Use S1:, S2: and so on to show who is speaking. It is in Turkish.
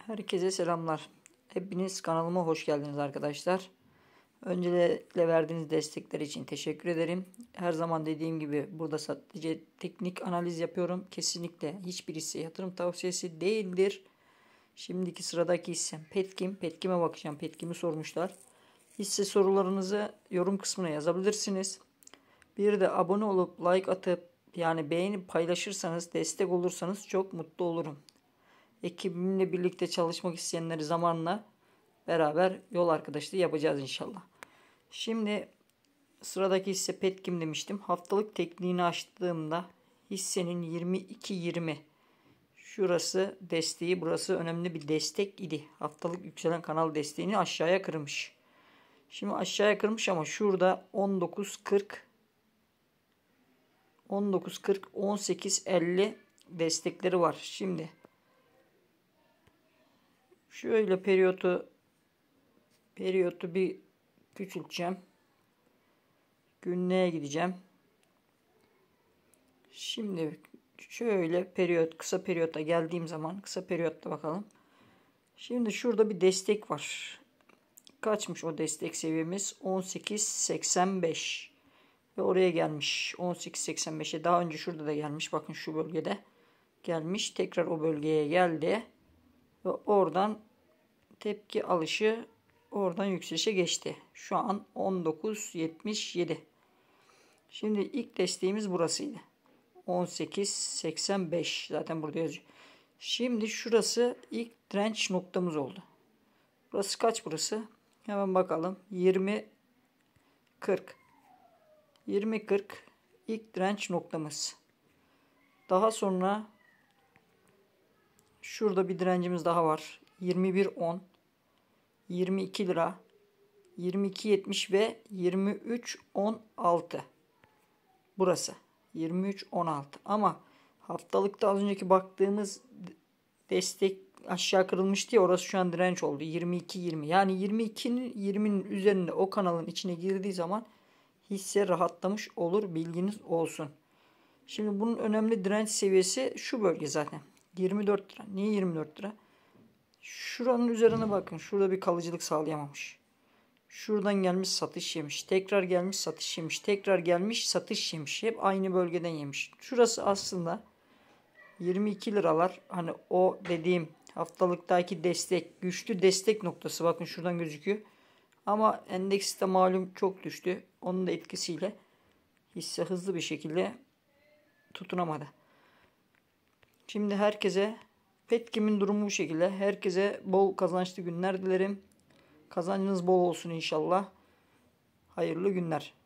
S1: Herkese selamlar. Hepiniz kanalıma hoş geldiniz arkadaşlar. Öncelikle verdiğiniz destekler için teşekkür ederim. Her zaman dediğim gibi burada sadece teknik analiz yapıyorum. Kesinlikle hiçbir hisse yatırım tavsiyesi değildir. Şimdiki sıradaki hissem Petkim. Petkim'e bakacağım. Petkim'i sormuşlar. Hisse sorularınızı yorum kısmına yazabilirsiniz. Bir de abone olup like atıp yani beğenip paylaşırsanız, destek olursanız çok mutlu olurum. Ekibimle birlikte çalışmak isteyenleri zamanla beraber yol arkadaşlığı yapacağız inşallah. Şimdi sıradaki hisse Petkim demiştim. Haftalık tekniğini açtığımda hissenin 22.20 şurası desteği, burası önemli bir destek idi. Haftalık yükselen kanal desteğini aşağıya kırmış. Şimdi aşağıya kırmış ama şurada 19.40 18.50 destekleri var. Şimdi şöyle periyotu bir küçülteceğim. Günlüğe gideceğim. Şimdi şöyle kısa periyotta geldiğim zaman kısa periyotta bakalım. Şimdi şurada bir destek var. Kaçmış o destek seviyemiz? 18.85 ve oraya gelmiş. 18.85'e daha önce şurada da gelmiş. Bakın şu bölgede gelmiş. Tekrar o bölgeye geldi ve oradan tepki alışı, oradan yükselişe geçti. Şu an 19.77. Şimdi ilk desteğimiz burasıydı. 18.85 zaten burada yazıyor. Şimdi şurası ilk direnç noktamız oldu. Burası kaç burası? Hemen bakalım. 20.40. 20.40 ilk direnç noktamız. Daha sonra şurada bir direncimiz daha var. 21.10, 22 lira, 22.70 ve 23.16. Burası 23.16 ama haftalıkta az önceki baktığımız destek aşağı kırılmıştı ya, orası şu an direnç oldu. 22.20 yani 20'nin üzerinde o kanalın içine girdiği zaman hisse rahatlamış olur, bilginiz olsun. Şimdi bunun önemli direnç seviyesi şu bölge zaten. 24 lira. Niye 24 lira? Şuranın üzerine bakın. Şurada bir kalıcılık sağlayamamış. Şuradan gelmiş satış yemiş. Tekrar gelmiş satış yemiş. Tekrar gelmiş satış yemiş. Hep aynı bölgeden yemiş. Şurası aslında 22 liralar. Hani o dediğim haftalıktaki destek, güçlü destek noktası. Bakın şuradan gözüküyor. Ama endeks de malum çok düştü. Onun da etkisiyle hisse hızlı bir şekilde tutunamadı. Şimdi herkese Petkim'in durumu bu şekilde. Herkese bol kazançlı günler dilerim. Kazancınız bol olsun inşallah. Hayırlı günler.